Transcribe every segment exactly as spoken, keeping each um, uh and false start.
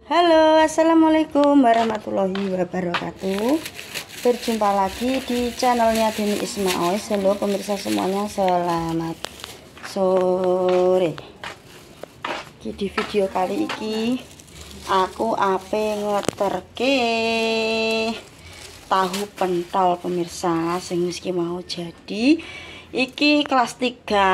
Halo, assalamualaikum warahmatullahi wabarakatuh. Berjumpa lagi di channelnya Deni Ismail. Halo pemirsa semuanya, selamat sore. Di video kali ini aku ape ngeterke tahu pentol pemirsa sing meski mau jadi. Iki kelas tiga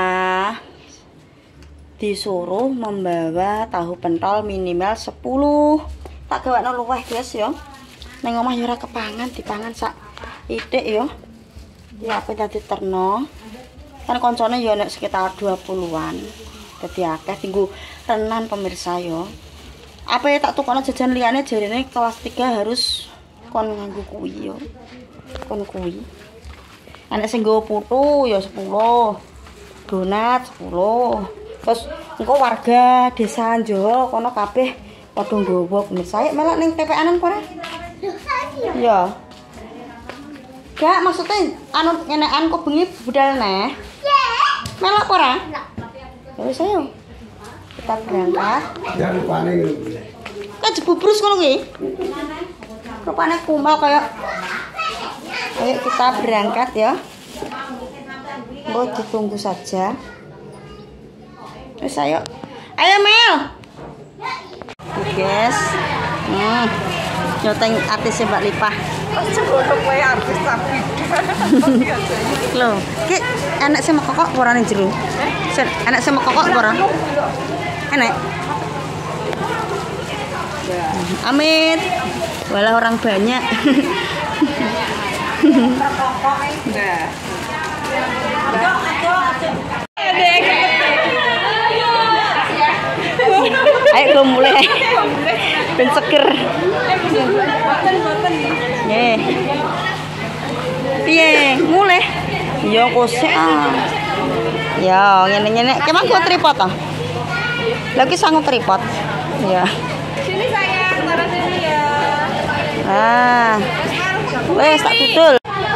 disuruh membawa tahu pentol minimal sepuluh. Tak gawakno luweh guys ya. Ning omah yo ora kepangan, dipangan sak ithik yo. Ya apa dadi terno. Kan koncone yo nek sekitar dua puluhan. Dadi akeh tinggu renan pemirsa yo. Apa ya tak tukono jajan liyane jarine kelas tiga harus kon nganggo kuwi yo. Kon kuwi. Anak sing nggo putu ya sepuluh. Donat sepuluh. Terus engko warga desa Jawa kono kabeh padha nggawa pemirsa. Ayo melok ning T P A-an ora? Ya. Gak maksudnya anu ngenekan kok bengi budal neh. Melok ora? Ya wis ayo. Kita berangkat. Ya rupane Kan jebubrus ngono kuwi. Rupane kumbal kayak. Ayo kita berangkat ya. Engko ditunggu saja. Terus ayo, ayo Mel. Oke guys, hmm, nyoteng artisnya Mbak Lipah. sebelum wae artis tapi. Loh, ki enak sama kokok borane jero. Enak sama kokok boran. Enak. Amit. Walah orang banyak. Nah. Ayo gue mulai ben seger. Nggih. Piye? Mulai. Ya kosek ah. Ya, ngene-ngene. Kemang gue tripod ah. Lagi sanggup tripod. Ya. Sini sayang, taruh sini ya. Ah. Wes tak dudul.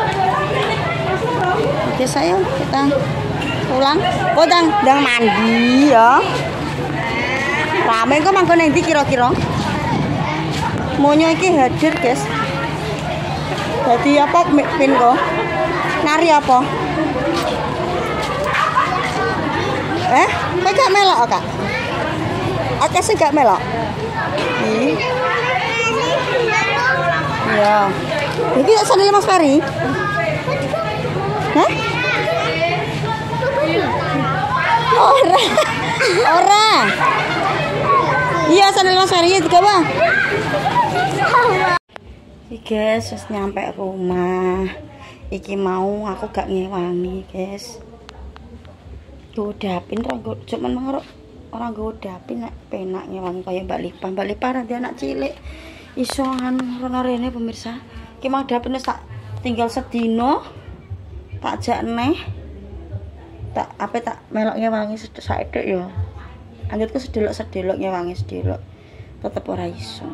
Oke sayang, kita pulang. Oh, dang, dang mandi ya. Rame kok manggon nang ndi kira-kira? Monyo iki hadir, guys. Dadi apa pin kok? Nari apa? Eh, kowe gak melok, Kak? Oke sih gak melok. Ih. Ya. Iki sandal Mas Ferry. Hah? Ora. Ora. Iya sandal Mas Ferry juga bang. Iki guys, wis nyampe rumah. Iki mau aku gak ngewangi guys. Godapin ra go, cuman mengero orang godapin nek penak ngewangi kaya Mbak Lipah. Mbak Lipah nanti anak cilik iso anu rono rene pemirsa. Iki mau dapin tak tinggal sedino. Tak jak neh. Tak apa tak melok ngewangi saiki ya. Anggitku sedelok-sedelok ngewangi sedelok. Tetep ora iso.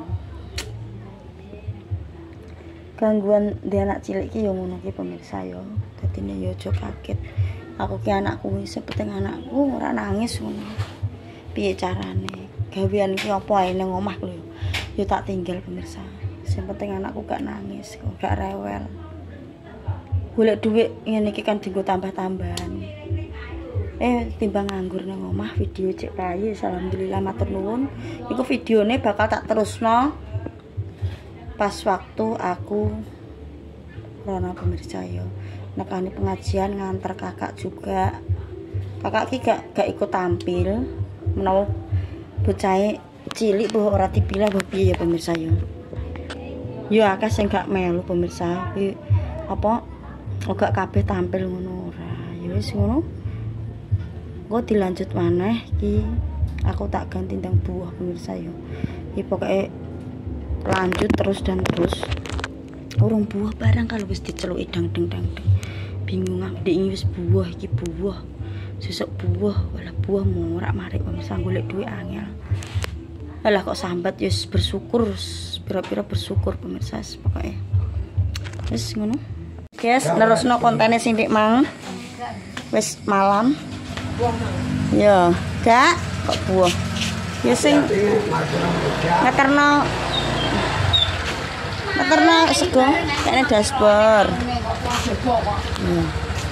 Gangguan dia anak cilik ki yo ngono ki pemirsa yo. Dadine yo aja kaget. Aku ki anakku wis penting anakku ora nangis ngono. Piye carane? Gawean ki apa ae nang omah lho. Yo tak tinggal pemirsa. Sing penting anakku gak nangis, gak rewel. Golek dhuwit ngene iki kan dienggo tambah-tambahan. Eh timbang nganggur nang omah video cek payu alhamdulillah matur nuwun. Iku videone bakal tak terusno pas waktu aku rono pemirsa yo. Nekani pengajian nganter kakak juga. Kakak ki gak gak ikut tampil. Menawa bocahe cilik boh ora dipilah boh piye ya pemirsa yo. Yo akeh sing gak melu pemirsa. Kuwi apa gak kabeh tampil ngono ora. Ya wis ngono. Gue dilanjut maneh ki aku tak ganti tentang buah pemirsa yo. Ki pokoke lanjut terus dan terus. Urung buah barang kalau wis diceluki dang-dang-dang. Bingung ah ndek wis buah iki buah. Sesuk buah walah buah morak marik pemirsa golek duit angel. Alah kok sambat wis bersyukur, pira-pira bersyukur pemirsa pokoke. Wis ngono. Guys, nerusno kontene sing dik mang. Wis malam. Ya, gak kok buah. Ya sing ngeterno ngeterno sego kene dashboard. Hmm.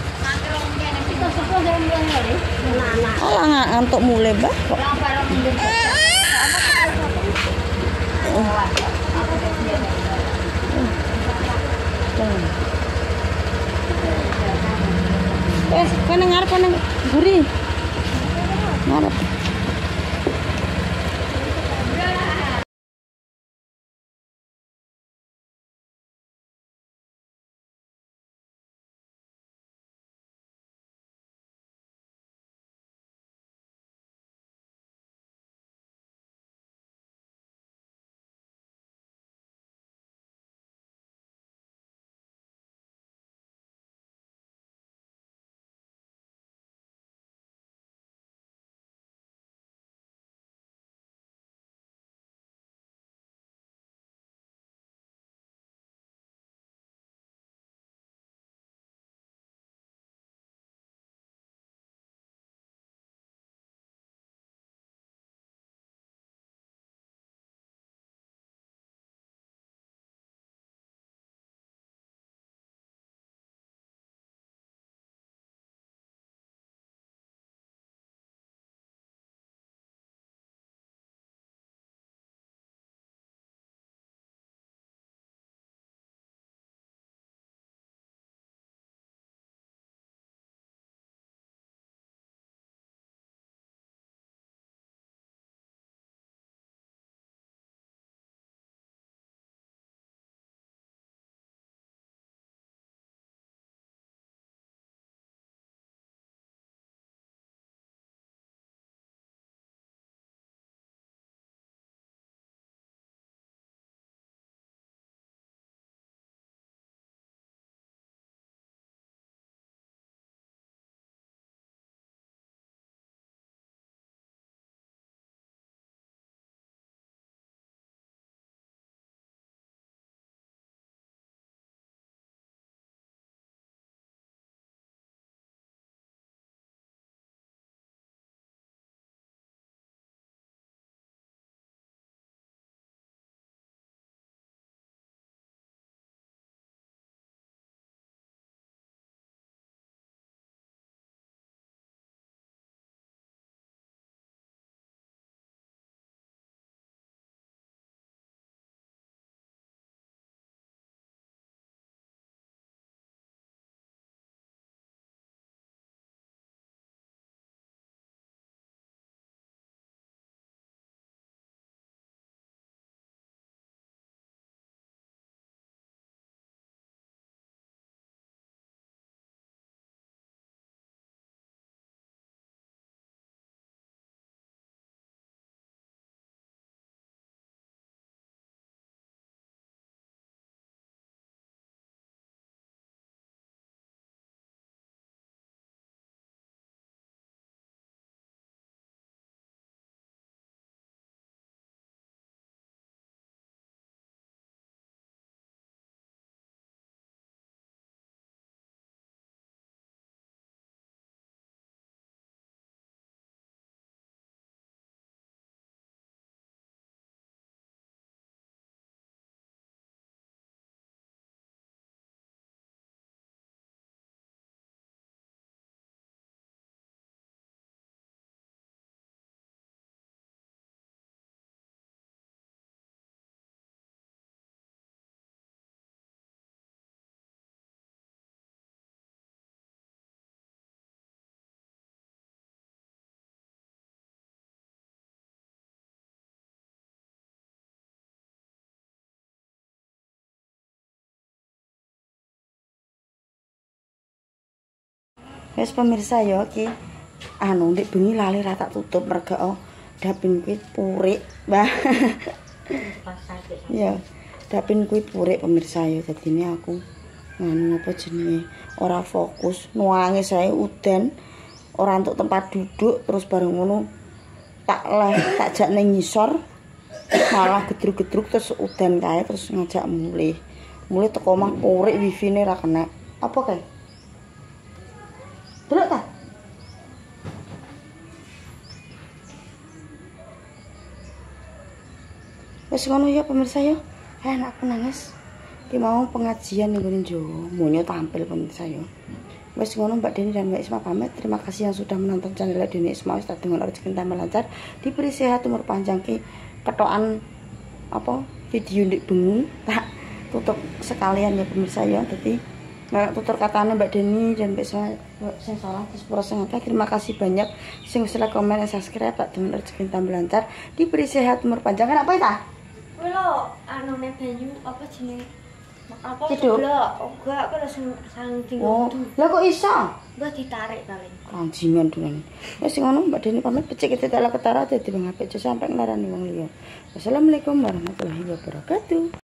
Oh, ngantuk mulai, Mbak. Kok. Wes, kene ngarep nang mburi. Ngarep. Wes pemirsa ya iki anu ndek bengi lali ra tak tutup merga oh dapin kuwi purik, Mbah. Ya, dapin kuwi purik pemirsa ya dadine aku nganu apa jenenge ora fokus, nuangis ae udan, ora entuk tempat duduk terus bareng ngono tak lah tak jak ning ngisor malah gedruk-gedruk terus udan kae terus ngajak mulih. Mulih teko omah purik wifi-ne ra kena. Apa kae? Delok ta? Wis ngono ya pemirsa ya. Eh anakku nangis. Ki mau pengajian ning ngene Jawa. Monyo tampil pemirsa ya. Wis ngono Mbak Deni dan Mbak Isma pamit. Terima kasih yang sudah menonton channel Deni Isma. Wis dengan rezeki tambah lancar, diberi sehat umur panjang ki ketokan apa video ndik bengi tak tutup sekalian ya pemirsa ya. Dadi nah, tutur katanya Mbak Deni dan Mbak Isma sing salah sepuro sing akeh. Terima kasih banyak sing wis like, komen, dan subscribe. Tak dengan rezeki tambah lancar, diberi sehat umur panjang. Kan apa ya? Kuwi lho anune banyu apa jenenge? Apa Ceduk? Blok. Enggak, aku langsung saking Oh, kudu. lah kok iso? Enggak ditarik paling. Ranjingan dunan. Wis ngono Mbak Deni pamit, becik kita ketara dadi bang apik sampai ngelarani wong liya. Wassalamualaikum warahmatullahi wabarakatuh.